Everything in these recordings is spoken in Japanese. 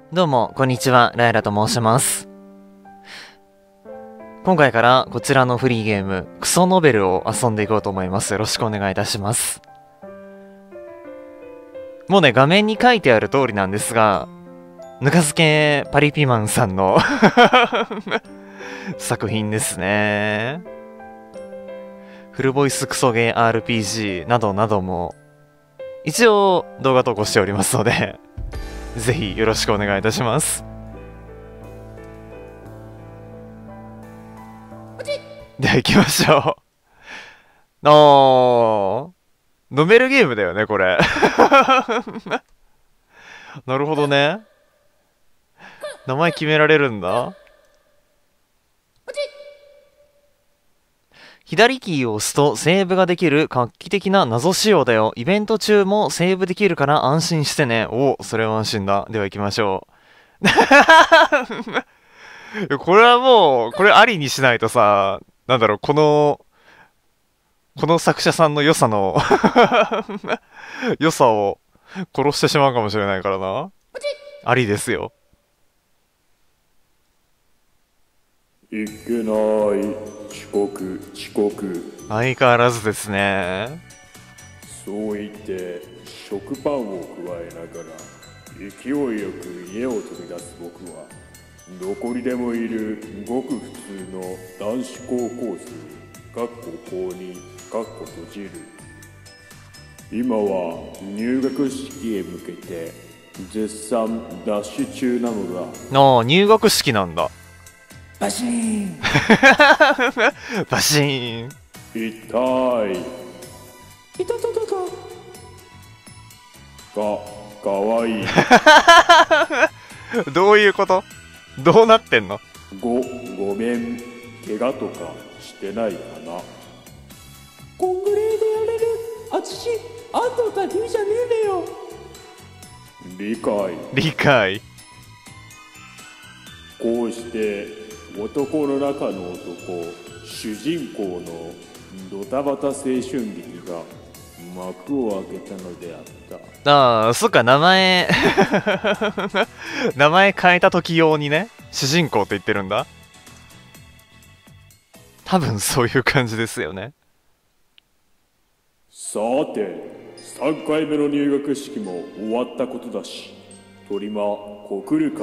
どうも、こんにちは。ライラと申します。今回からこちらのフリーゲーム、クソノベルを遊んでいこうと思います。よろしくお願いいたします。もうね、画面に書いてある通りなんですが、ぬか漬けパリピマンさんの作品ですね。フルボイスクソゲー RPG などなども、一応動画投稿しておりますので、ぜひよろしくお願いいたします。では行きましょう。飲めるゲームだよね、これ。なるほどね。名前決められるんだ。左キーを押すとセーブができる画期的な謎仕様だよ。イベント中もセーブできるから安心してね。お、それは安心だ。では行きましょう。これはもう、これありにしないとさ、なんだろう、この作者さんの良さの良さを殺してしまうかもしれないからな。ありですよ。 いけない。遅刻。 相変わらずですね。 そう言って食パンを加えながら勢いよく家を飛び出す僕は、どこにでもいるごく普通の男子高校生高2閉じる。今は入学式へ向けて絶賛ダッシュ中なのだ。 ああ、入学式なんだ。 バシーンバシーン。 痛いかわいい。 どういうこと？どうなってんの？ ごめん、怪我とかしてないかな。 こんぐらいでやれるあつし、あんただけじゃねえだよ。 理解。 理解。 こうして男の中の男、主人公のドタバタ青春劇が幕を開けたのであった。 ああ、そっか、名前名前変えた時用にね、主人公って言ってるんだ。多分そういう感じですよね。 さて、3回目の入学式も終わったことだし、トリマ告るか。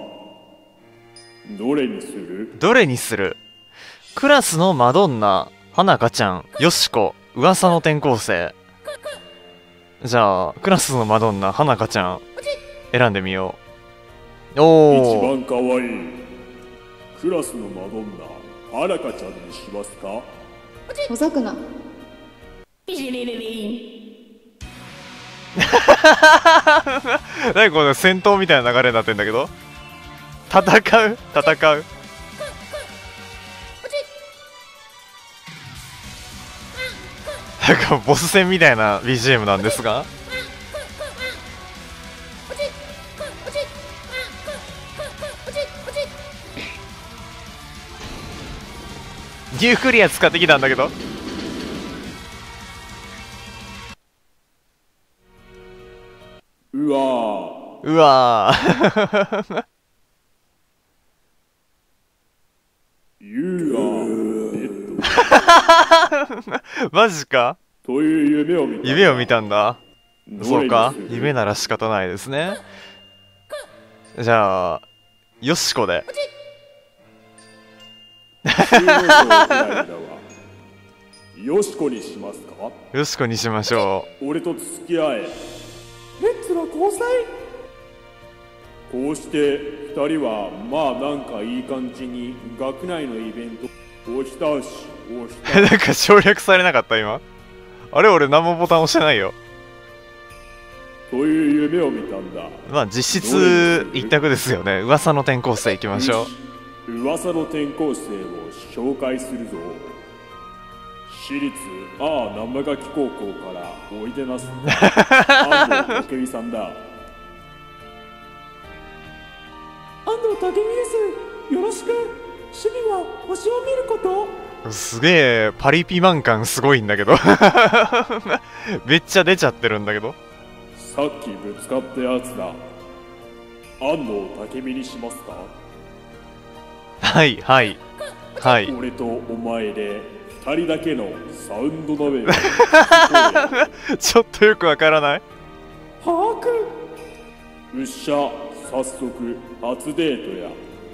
どれにする？ クラスのマドンナ、花香ちゃん、よしこ、噂の転校生。じゃあ、クラスのマドンナ、花香ちゃん、選んでみよう。お一ー。 番かわいいクラスのマドンナ、花香ちゃんにしますか？ 遅くな。 何この戦闘みたいな流れになってんだけど。戦う。なんかボス戦みたいな BGM なんですが、ニュークリア使ってきたんだけど。 うわー You are dead マジか。 という夢を見たんだ。そうか、夢なら仕方ないですね。じゃあよしこで。 よしこにしますか？ よしこにしましょ俺と付き合え。 レッツは交際。 こうして2人はまあなんかいい感じに学内のイベントをしたしう。なんか省略されなかった今。あれ、俺何もボタン押してないよ。 という夢を見たんだ。 まあ実質一択ですよね。噂の転校生行きましょう。噂の転校生を紹介するぞ。私立生垣高校からおいでなす安藤武美さんだ。 安藤武美です。よろしく。趣味は星を見ること。 すげえパリピマン感すごいんだけどめっちゃ出ちゃってるんだけど。 さっきぶつかったやつだ。 安藤武美にしますか？ はいはいはい。 俺とお前で二人だけのサウンド鍋をちょっとよくわからない。 把握。 うっしゃ、早速初デートや。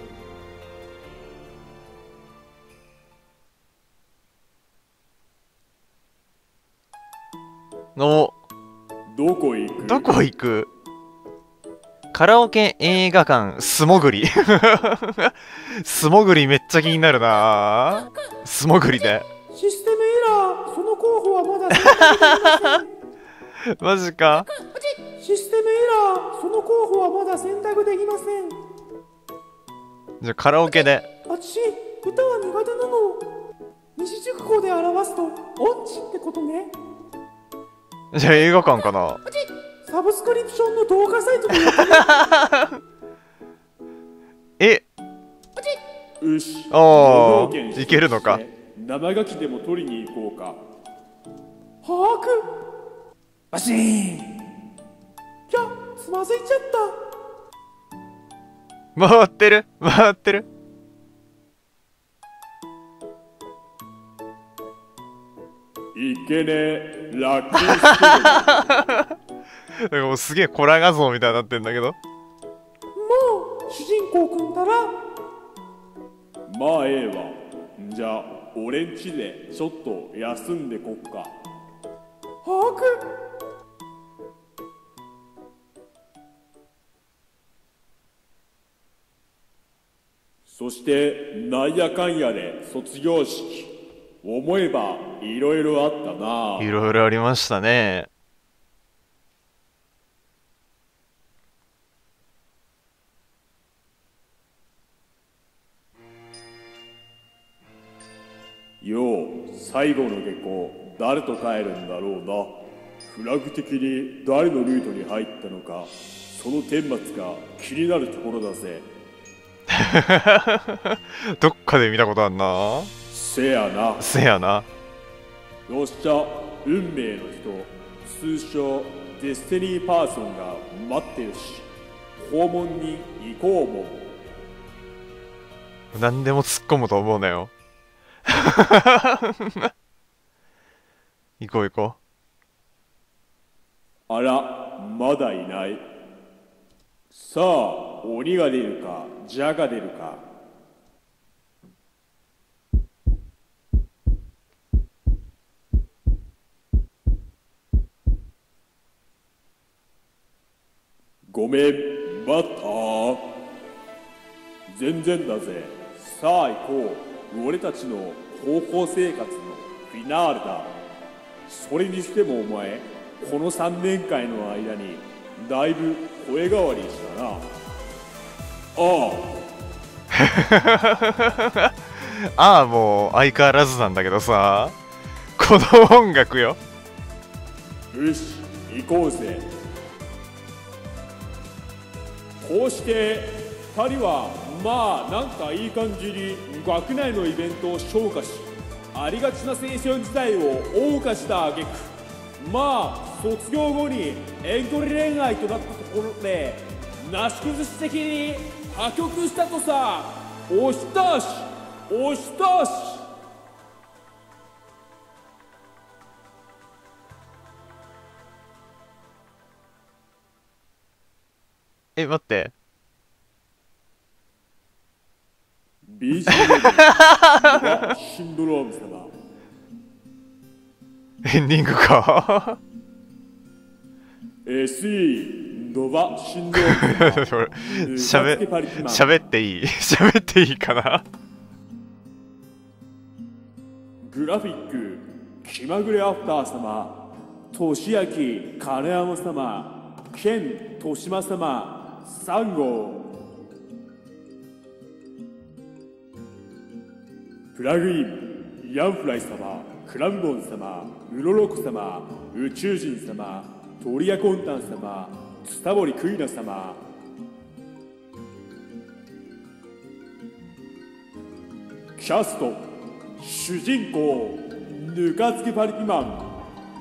のどこ行く？ どこ行く？カラオケ映画館素潜り素潜りめっちゃ気になるな。素潜りでシステムエラー、その候補はまだ選択できません。 マジか。 システムエラー、その候補はまだ選択できません。 じゃあカラオケで。 私、歌は苦手なの。二字熟語で表すと、音痴ってことね。 じゃあ映画館かな。 サブスクリプションの動画サイトでやってえ、 よし、 ああ、いけるのか。 生ガキでも取りに行こうか。 把握。バシーン。いや、つまずいちゃった。 回ってる回ってる。 いけねえ、ラッキースなんかもうすげえコラ画像みたいになってんだけど。 もう主人公くんたら。 まあええわ。じゃあ俺んちでちょっと休んでこっか。 把握。 そしてなんやかんやで卒業式。思えばいろいろあったな。 いろいろありましたね。 よう、最後の下校誰と帰るんだろうな。フラグ的に誰のルートに入ったのか、その顛末が気になるところだぜ。 どっかで見たことあんな。 せやな。 せやな。 よっしゃ、運命の人、通称デスティニーパーソンが待ってるし、訪問に行こうも。 何でも突っ込むと思うなよ。行こう行こあら、まだいない。さあ、鬼が出るか、蛇が出るか。ごめん、待った。全然だぜ。さあ行こう。俺たちの高校生活のフィナーレだ。それにしてもお前、この3年間の間にだいぶ声変わりしたな。あう。ああ、もう相変わらずなんだけどさ、この音楽よ。 よし、行こうぜ。こうして2人はまあなんかいい感じに学内のイベントを消化し、ありがちな青春時代を謳歌した挙句、まあ卒業後に遠距離恋愛となったところでなし崩し的に破局したとさ。おしたしおしたし。 え、待って。 BGM シンドローム様。 エンディングか。 SE ノバシンドローム様。 喋っていい喋っていいかな。 グラフィック気まぐれアフター様、俊明金山様、ケン豊島様、3号。プラグインヤンフライ様、クラムボン様、ウロロコ様、宇宙人様、トリアコンタン様、ツタボリクイナ様。キャスト主人公ぬか漬けパリピマン、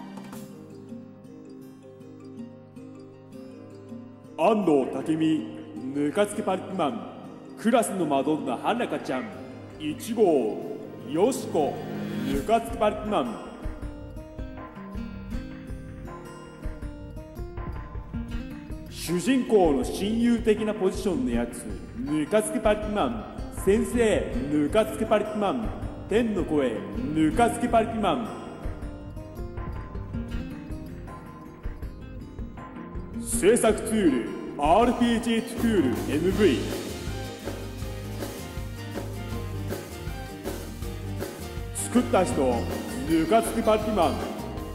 安藤武美ぬかつけパリピマン、クラスのマドンナはなかちゃん、1号よしこ、ぬかつけパリピマン。主人公の親友的なポジションのやつ、ぬかつけパリピマン。先生、ぬかつけパリピマン。天の声、ぬかつけパリピマン。制作ツール RPG トゥクール NV。 作った人、ぬかつけパリピマン。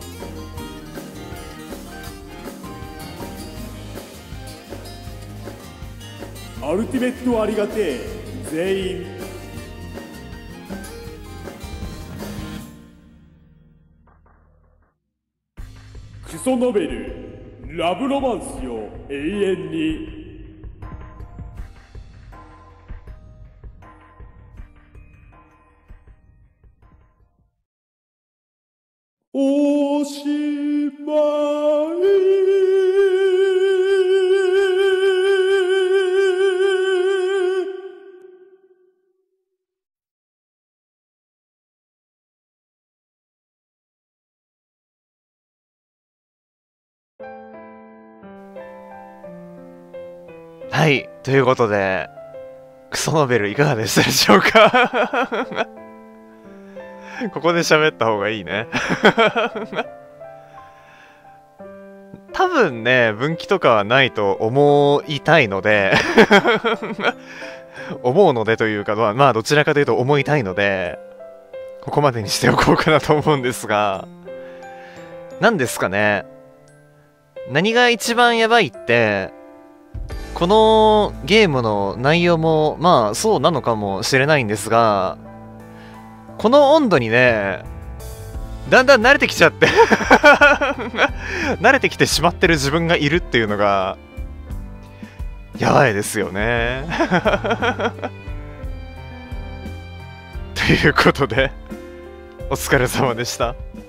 アルティメットありがてえ全員。クソノベルラブロマンスよ永遠に。おしまい。 はい、ということで、クソノベルいかがでしたでしょうか。ここで喋った方がいいね。多分ね、分岐とかはないと思いたいので、思うのでというか、まあどちらかというと思いたいので、ここまでにしておこうかなと思うんですが、何ですかね。何が一番やばいって、このゲームの内容もまあそうなのかもしれないんですが、この温度にね、だんだん慣れてきちゃって慣れてきてしまってる自分がいるっていうのがやばいですよね。ということでお疲れ様でした。